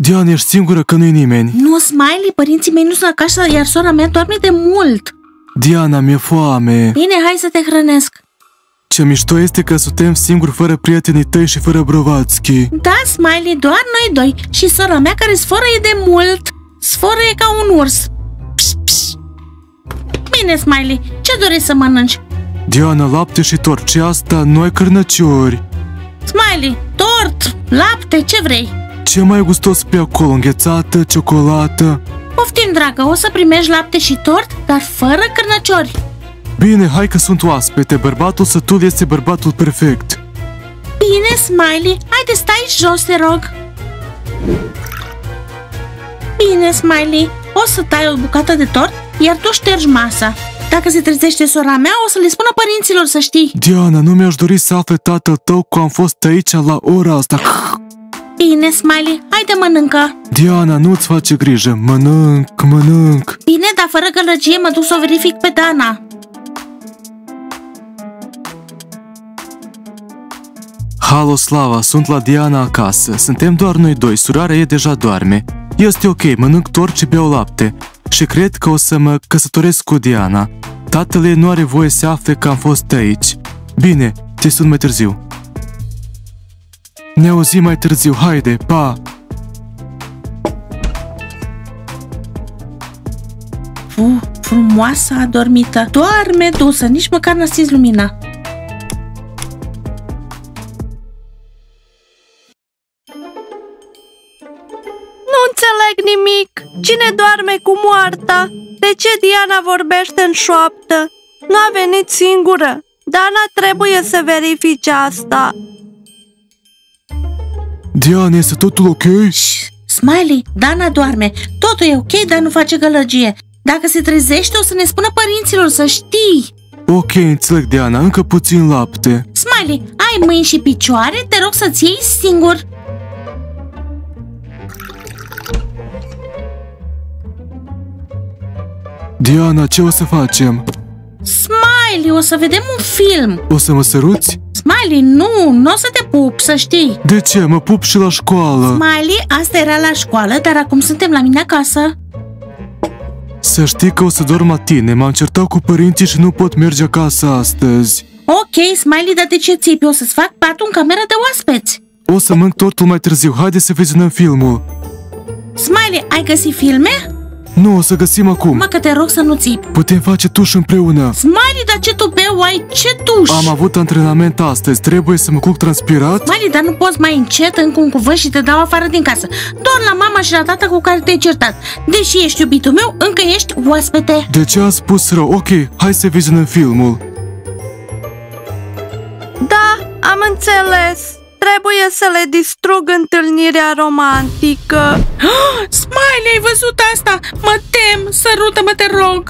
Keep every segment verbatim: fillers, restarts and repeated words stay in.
Diana, ești singură că nu-i nimeni? Nu, Smiley, părinții mei nu sunt acasă, iar sora mea doarme de mult. Diana, mi-e foame. Bine, hai să te hrănesc. Ce mișto este că suntem singuri fără prietenii tăi și fără Brovatski. Da, Smiley, doar noi doi. Și sora mea care sfărăie de mult. Sfărăie ca un urs. Pș, pș. Bine, Smiley, ce dorești să mănânci? Diana, lapte și tort. Ce asta? Nu ai cărnăciori. Smiley, tort, lapte, ce vrei? Ce mai gustos pe acolo? Înghețată, ciocolată? Poftim, dragă, o să primești lapte și tort, dar fără cărnăciori. Bine, hai că sunt oaspete. Bărbatul sătul este bărbatul perfect. Bine, Smiley, haide stai jos, te rog. Bine, Smiley, o să tai o bucată de tort, iar tu ștergi masa. Dacă se trezește sora mea, o să le spună părinților, să știi. Diana, nu mi-aș dori să afle tatăl tău că am fost aici la ora asta. Bine, Smiley, haide mănâncă. Diana, nu-ți face grijă. Mănânc, mănânc. Bine, dar fără gălăgie, mă duc să o verific pe Dana. Halo, Slava, sunt la Diana acasă. Suntem doar noi doi, surarea ei deja doarme. Este ok, mănânc tort și beau lapte. Și cred că o să mă căsătoresc cu Diana. Tatăl ei nu are voie să afle că am fost aici. Bine, te sun mai târziu. Ne auzim mai târziu, haide, pa! Uh, frumoasă adormită. Doarme dusă, nici măcar n-a stins lumina. Nu înțeleg nimic. Cine doarme cu moarta? De ce Diana vorbește în șoaptă? Nu a venit singură. Dana trebuie să verifice asta. Diana, este totul ok? Shh, Smiley, Dana doarme. Totul e ok, dar nu face gălăgie. Dacă se trezește, o să ne spună părinților, să știi. Ok, înțeleg, Diana, încă puțin lapte. Smiley, ai mâini și picioare? Te rog să-ți iei singur. Diana, ce o să facem? Smiley, o să vedem un film. O să mă săruți? Smiley, nu, nu o să te pup, să știi. De ce? Mă pup și la școală. Smiley, asta era la școală, dar acum suntem la mine acasă. Să știi că o să dorm la tine. M-am certat cu părinții și nu pot merge acasă astăzi. Ok, Smiley, dar de ce țipi? O să-ți fac patul în camera de oaspeți. O să mănânc tortul mai târziu. Haide să vizionăm filmul. Smiley, ai găsit filme? Nu, o să găsim acum. Mă, că te rog să nu țipi. Putem face tuș împreună. Smiley, dar ce tupeu ai? Ce tuș? Am avut antrenament astăzi. Trebuie să mă culc transpirat? Smiley, dar nu poți mai încet încă un cuvânt și te dau afară din casă. Doar la mama și la tata cu care te-ai certat. Deși ești iubitul meu, încă ești oaspete. De ce ați spus rău? Ok, hai să vizionăm filmul. Da, am înțeles. Trebuie să le distrug întâlnirea romantică. Smiley, ai văzut asta? Mă tem, sărută-mă, te rog.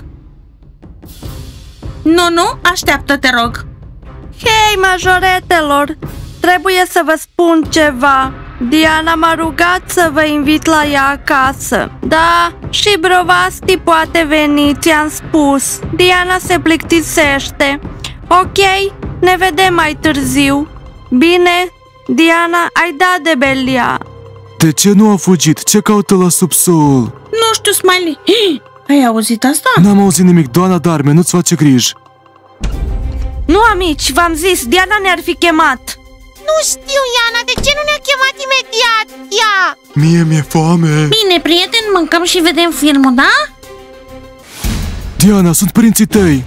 Nu, nu, așteaptă, te rog. Hei, majoretelor, trebuie să vă spun ceva. Diana m-a rugat să vă invit la ea acasă. Da, și Brovasti poate veni, ți-am spus. Diana se plictisește. Ok, ne vedem mai târziu. Bine? Diana, ai dat de belia. De ce nu a fugit? Ce caută la subsol? Nu știu, Smiley. Ai auzit asta? N-am auzit nimic, doamna Darme, nu-ți face griji. Nu, amici, v-am zis, Diana ne-ar fi chemat. Nu știu, Iana, de ce nu ne-a chemat imediat? Ia! Mie mi-e foame. Bine, prieteni, mâncăm și vedem filmul, da? Diana, sunt părinții tăi.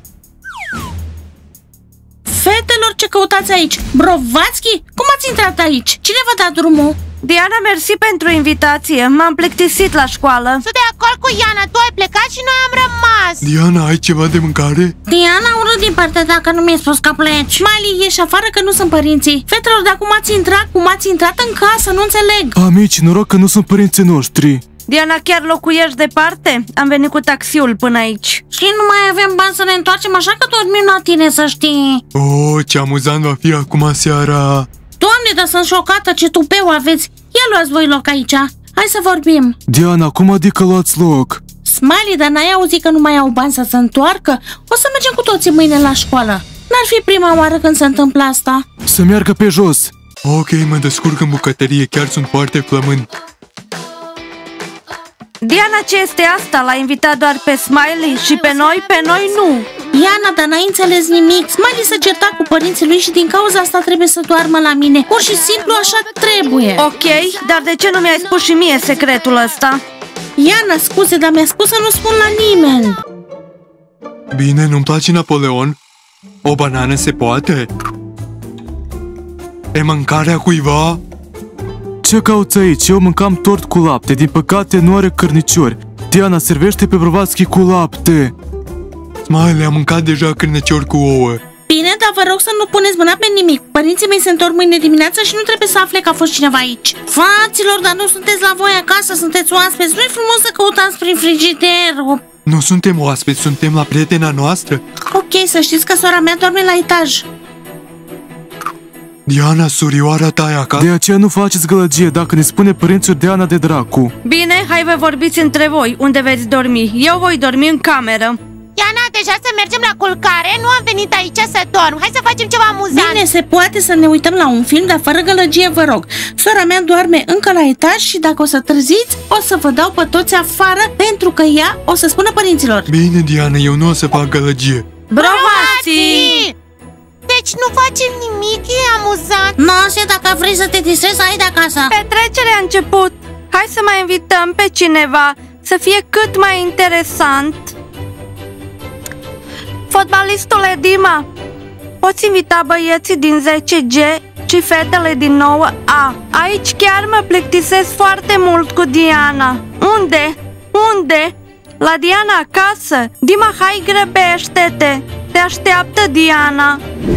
Fetelor, ce căutați aici? Brovatski? Cum ați intrat aici? Cine v-a dat drumul? Diana, mersi pentru invitație. M-am plictisit la școală. Sunt de acord cu Iana, tu ai plecat și noi am rămas. Diana, ai ceva de mâncare? Diana, urât din partea ta că nu mi-ai spus că pleci. Smiley, ieși afară că nu sunt părinții. Fetelor, dar cum ați intrat? Cum ați intrat în casă? Nu înțeleg. Amici, noroc că nu sunt părinții noștri. Diana, chiar locuiești departe? Am venit cu taxiul până aici. Și nu mai avem bani să ne întoarcem, așa că dormim la tine, să știi. Oh, ce amuzant va fi acum seara. Doamne, dar sunt șocată, ce tupeu aveți. Ia luați voi loc aici. Hai să vorbim. Diana, cum adică luați loc? Smiley, dar n-ai auzit că nu mai au bani să se întoarcă? O să mergem cu toții mâine la școală. N-ar fi prima oară când se întâmplă asta. Să meargă pe jos. Ok, mă descurc în bucătărie, chiar sunt foarte flămând. Diana, ce este asta? L-a invitat doar pe Smiley și pe noi, pe noi nu. Iana, dar n-ai înțeles nimic. Smiley s-a certat cu părinții lui și din cauza asta trebuie să doarmă la mine. Pur și simplu așa trebuie. Ok, dar de ce nu mi-ai spus și mie secretul ăsta? Iana, scuze, dar mi-a spus să nu spun la nimeni. Bine, nu-mi place Napoleon. O banană se poate? E mâncarea cuiva? Ce cauți aici? Eu mâncam tort cu lapte. Din păcate nu are cărniciori. Diana, servește pe Brovatski cu lapte. Smiley a mâncat deja cârneciori cu ouă. Bine, dar vă rog să nu puneți mâna pe nimic. Părinții mei se întorc mâine dimineață și nu trebuie să afle că a fost cineva aici. Fraților, dar nu sunteți la voi acasă, sunteți oaspeți. Nu-i frumos să căutați prin frigider. Nu suntem oaspeți, suntem la prietena noastră. Ok, să știți că sora mea dorme la etaj. Diana, surioara ta e acasă? De aceea nu faceți gălăgie dacă ne spune părinții Diana de dracu. Bine, hai vă vorbiți între voi. Unde veți dormi? Eu voi dormi în cameră. Iana, deja să mergem la culcare? Nu am venit aici să dorm. Hai să facem ceva amuzant. Bine, se poate să ne uităm la un film, dar fără gălăgie, vă rog. Sora mea doarme încă la etaj și dacă o să târziți, o să vă dau pe toți afară pentru că ea o să spună părinților. Bine, Diana, eu nu o să fac gălăgie. Brovatski! Deci nu facem nimic, e amuzant. Nase, dacă vrei să te distrezi, hai de acasă. Petrecerea a început. Hai să mai invităm pe cineva, să fie cât mai interesant. Fotbalistule Dima, poți invita băieții din zece G și fetele din nouă A. Aici chiar mă plictisesc foarte mult cu Diana. Unde? Unde? La Diana acasă. Dima, hai, grăbește-te. Te așteaptă Diana.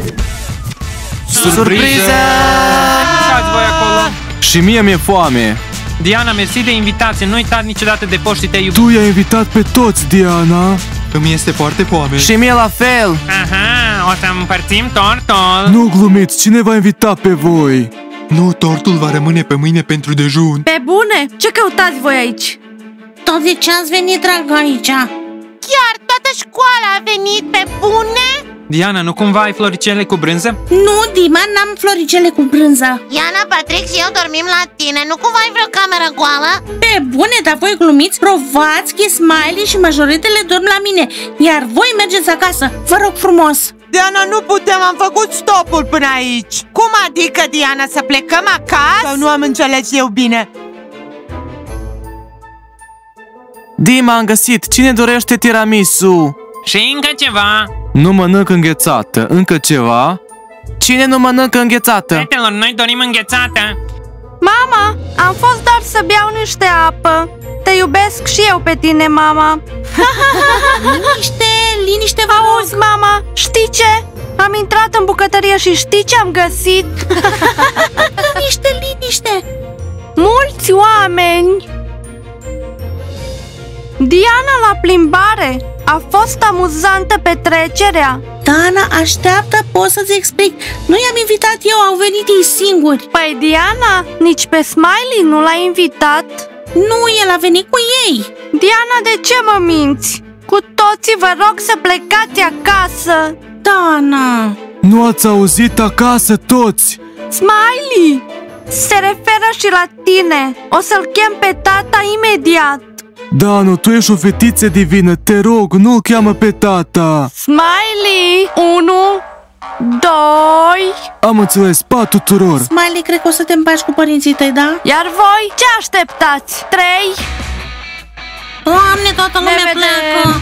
Surpriză! Uitați voi acolo. Și mie mi-e foame. Diana, mersi de invitație. Nu uitați niciodată de poști, te iubesc. Tu i-ai invitat pe toți, Diana. Îmi este foarte foame. Și mie la fel. Aha, o să împărțim tortul. Nu glumiți, cine va invita pe voi? Nu, tortul va rămâne pe mâine pentru dejun. Pe bune? Ce căutați voi aici? Tot de ce ați venit, dragă, aici? Chiar toată școala a venit, pe bune? Diana, nu cumva ai floricele cu brânză? Nu, Dima, n-am floricele cu brânză. Iana, Patrick și eu dormim la tine. Nu cumva ai vreo cameră goală? Pe bune, dar voi glumiți? Brovatski, Smiley și majoritele dorm la mine, iar voi mergeți acasă. Vă rog frumos. Diana, nu putem, am făcut stopul până aici. Cum adică, Diana, să plecăm acasă? Sau nu am înțeles eu bine? Dima, am găsit. Cine dorește tiramisu? Și încă ceva. Nu mănânc înghețată. Încă ceva? Cine nu mănâncă înghețată? Fetelor, noi dorim înghețată. Mama, am fost doar să beau niște apă. Te iubesc și eu pe tine, mama. Liniște, liniște, vă rog. Auzi, mama, știi ce? Am intrat în bucătărie și știi ce am găsit? Liniște, liniște. Mulți oameni. Diana la plimbare. A fost amuzantă petrecerea. Dana, așteaptă, pot să-ți explic. Nu i-am invitat eu, au venit ei singuri. Păi Diana, nici pe Smiley nu l-a invitat? Nu, el a venit cu ei. Diana, de ce mă minți? Cu toții vă rog să plecați acasă. Dana. Nu ați auzit acasă toți? Smiley, se referă și la tine. O să-l chem pe tata imediat. Danu, tu ești o fetiță divină, te rog, nu-l cheamă pe tata. Smiley, unu, doi. Am înțeles, pa tuturor. Smiley, cred că o să te împaci cu părinții tăi, da? Iar voi, ce așteptați? Trei. Doamne, toată lumea pleacă.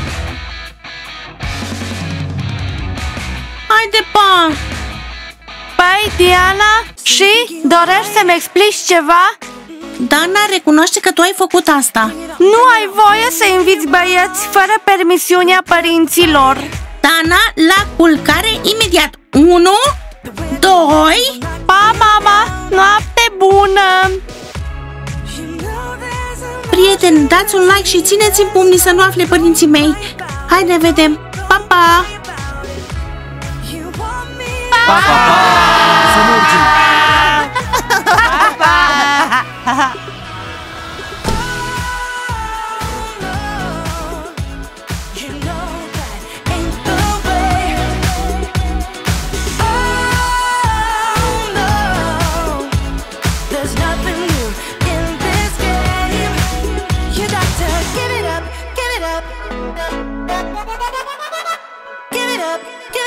Haide, pa! Păi, Diana, și? Dorești să-mi explici ceva? Dana, recunoaște că tu ai făcut asta. Nu ai voie să inviți băieți fără permisiunea părinților. Dana, la culcare imediat. Unu, doi. Pa, mama, noapte bună. Prieteni, dați un like și țineți-mi pumnii să nu afle părinții mei. Hai, ne vedem. Pa, pa! Pa, pa, pa! Să mergem! There's nothing new in this game. You got to get Give it up, give